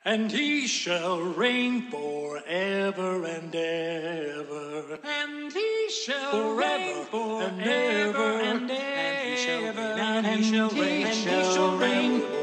and he shall reign forever and ever. And he shall Forever reign and forever ever. and ever. And he shall reign, and he shall reign, and he shall reign